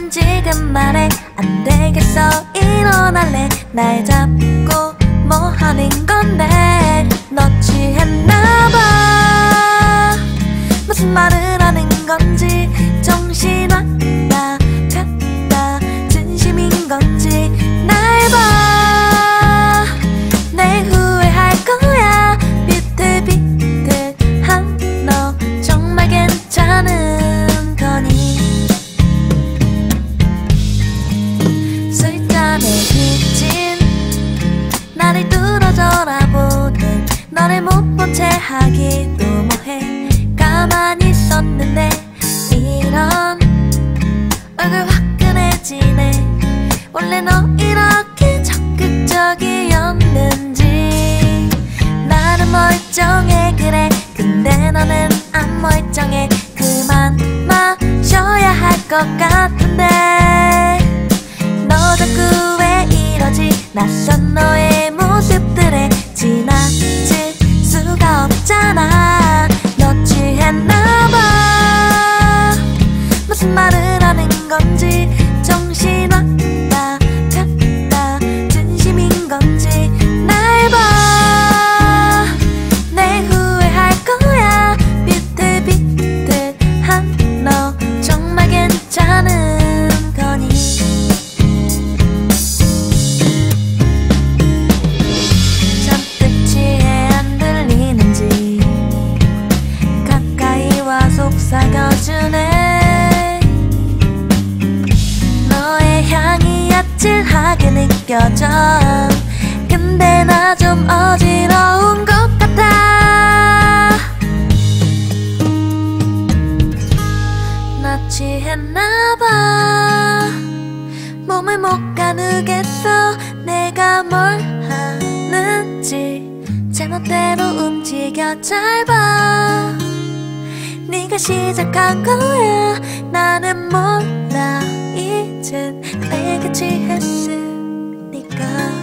지금 말해. 안 되겠어 일어날래. 날 잡고 뭐 하는 건데. 너 취했나봐. 무슨 말을 하는 건지. 정신 왔다 갔다 진심인 건지. 날 봐, 내 후회할 거야. 비틀비틀한 너 정말 괜찮은 거니. 술잔에 비친 나를 뚫어져라 보는 너를 못 본 채 하기도 뭐해. 가만히 있었는데 이런 얼굴 화끈해지네. 원래 너 이렇게 적극적이었는지. 나는 멀쩡해 그래. 근데 너는 안 멀쩡해. 그만 마셔야 할 것 같은데. 너 자꾸 왜 이러지. 낯선 너의 모습들에 지나칠 수가 없잖아. 너 취했나봐. 무슨 말을 하는 건지. 정신 왔다 갔다 진심인 건지. 날 봐, 내 후회할 거야. 비틀비틀한 너 정말 괜찮은 거니. 잔뜩 취해 안 들리는지 가까이 와 속삭여주네. 너의 향이 아찔하게 느껴져. 근데 나 좀 어지러운 것 같아. 나 취했나봐. 몸을 못 가누겠어. 내가 뭘 하는지 제멋대로 움직여. 잘 봐, 네가 시작한 거야. 나는 몰라 이젠 내가 취했으니까.